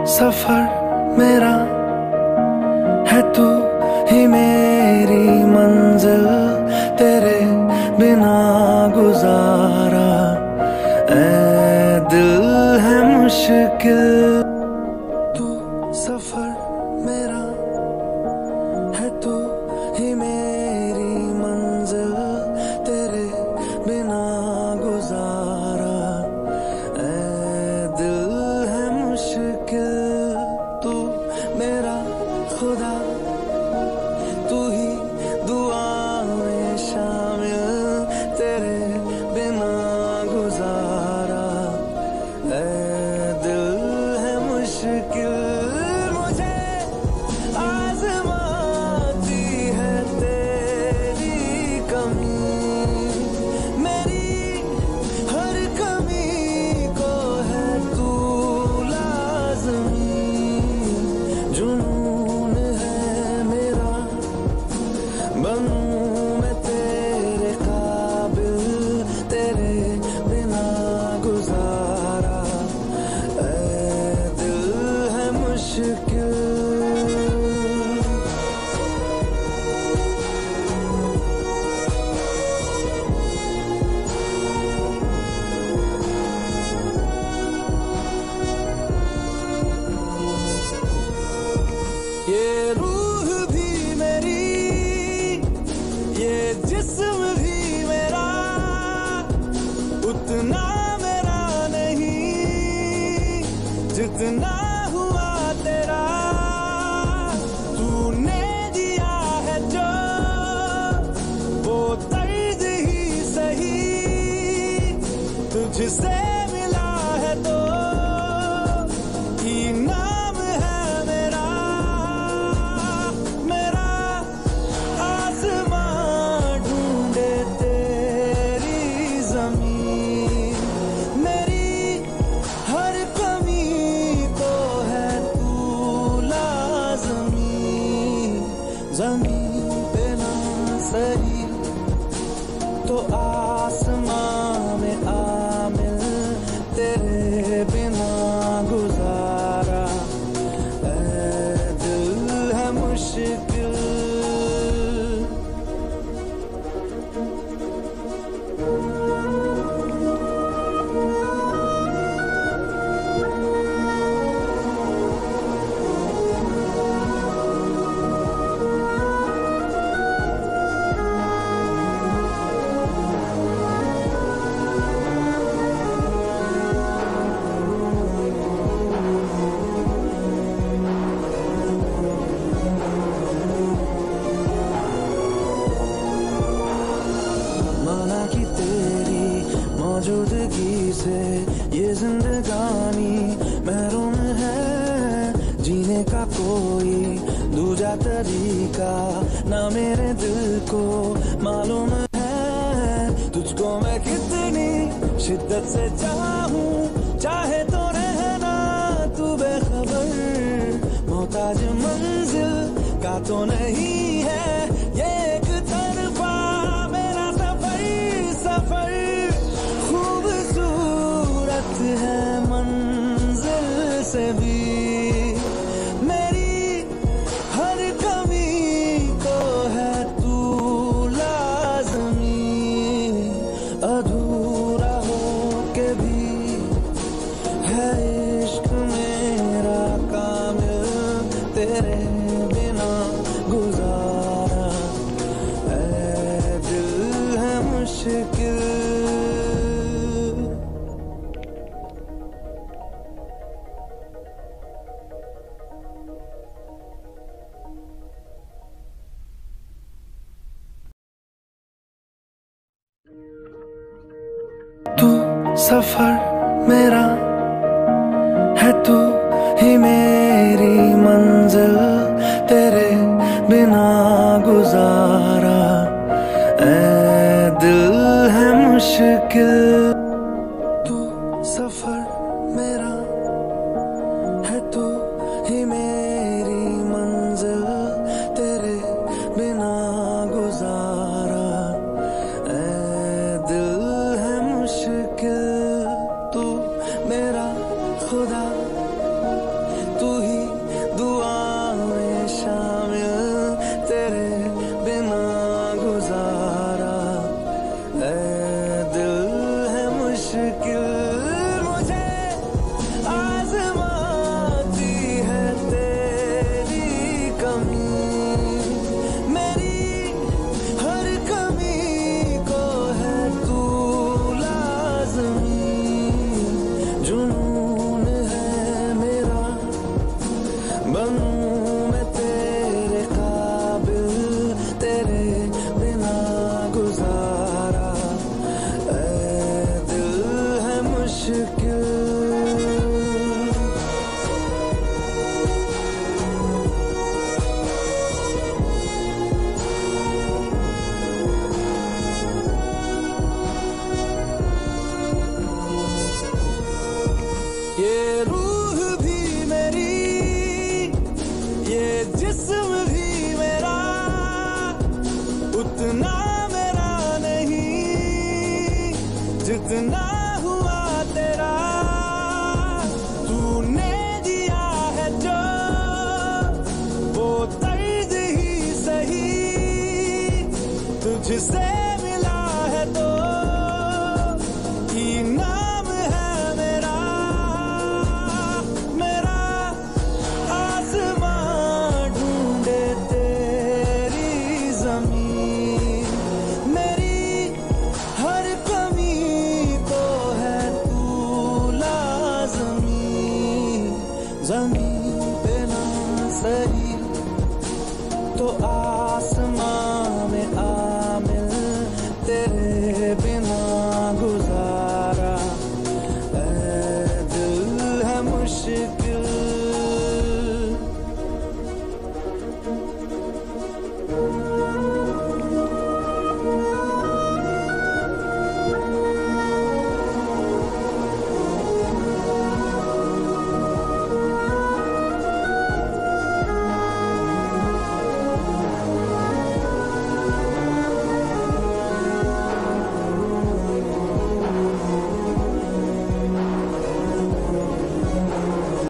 सफर मेरा है, तू ही मेरी मंजिल, तेरे बिना गुजारा ऐ दिल है मुश्किल। तू सफर मेरा है, तू ही मेरी मंजिल, तेरे बिना गुजारा ऐ दिल है मुश्किल। तू मेरा खुदा, तू ही दुआ में शामिल, तेरे बिना गुजारा ऐ दिल है मुश्किल। मुझे आज़माती है तेरी कमी, मेरी हर कमी को है तू लाज़मी। जुनून है मेरा, बनूं मैं तेरे काबिल, तेरे बिना गुजारा ऐ दिल है मुश्किल। ये रूह भी मेरी, ये जिस्म भी मेरा, उतना मेरा नहीं जितना हुआ तेरा। तूने दिया है जो वो दर्द ही सही, तुझसे मिला है तो इनाम है मेरा। मेरा आसमां ढूंढे तेरी ज़मीन, मेरी हर कमी को है तू लाज़मी। ज़मीन पे ना सही तो आसमां में आमिल, तेरे बिना गुजारा ऐ दिल है मुश्किल। माना कि तेरी मौजूदगी से ये जिंदगानी महरूम है, जीने का कोई दूजा तरीका ना मेरे दिल को मालूम है। तुझको मैं कितनी शिद्दत से चाहूं, चाहे तो रहना तू बेखबर, मोहताज मंजिल का तो नहीं है ये एक तरफा मेरा सफर। सफर खूबसूरत है मंजिल से भी, मेरी हर कमी को है तू लाज़मी। अधूरा हो के भी है इश्क मेरा कामिल, तेरे बिना गुजारा ऐ दिल है मुश्किल। तू सफर मेरा है, तू ही मेरी मंजिल, तेरे बिना गुजारा ऐ दिल है मुश्किल। तू सफर मेरा है, तू ही मेरी मंजिल, तेरे बिना गुजारा ऐ दिल है मुश्किल। तू मेरा खुदा, तू ये रूह भी मेरी, ये जिस्म भी मेरा, उतना मेरा नहीं जितना हुआ तेरा। तूने दिया है जो वो दर्द ही सही, तुझसे मिला है तो इनाम है मेरा। मेरा आसमां ढूंढे तेरी जमीन, मेरी हर कमी को है तू लाज़मी। जमीन पे ना सही तो आसमां में आ मिल, तेरे बिना गुजारा ऐ दिल है मुश्किल।